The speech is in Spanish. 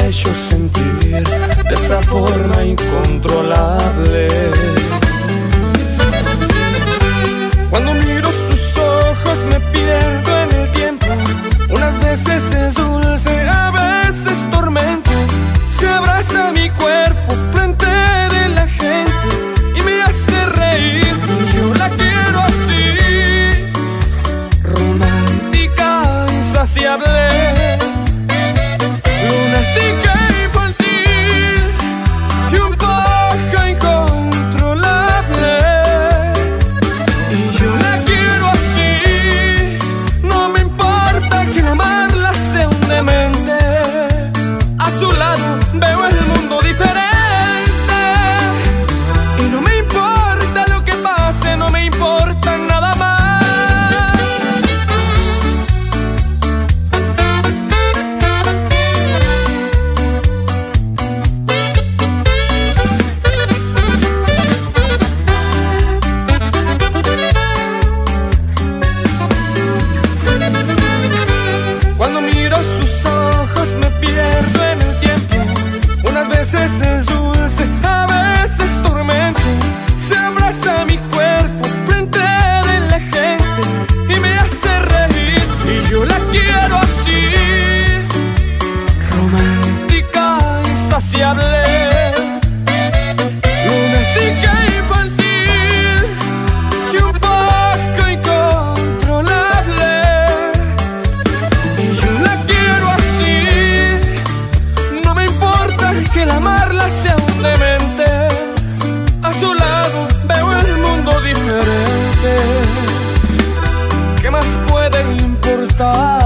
hecho sentir de esa forma incontrolable. Cuando miro sus ojos me pierdo en el tiempo. Unas veces es dulce, a veces tormento. Se abraza mi cuerpo frente de la gente y me hace reír. Yo la quiero así, romántica, insaciable, lunática, infantil y un poco incontrolable. Y yo la quiero así, no me importa que amarla sea un demente. A su lado veo el mundo diferente y no me importa lo que pase, no me importa nada más. Cuando miro sus ojos me pierdo en el tiempo. Unas veces es dulce, a veces tormento. Se abraza mi cuerpo frente de la gente y me hace reír. Y yo la quiero así, romántica, insaciable, lunática, infantil y un poco incontrolable. Y yo la quiero así, no me importa que el amarla sea un demente. A su lado veo el mundo diferente. ¿Qué más puede importar?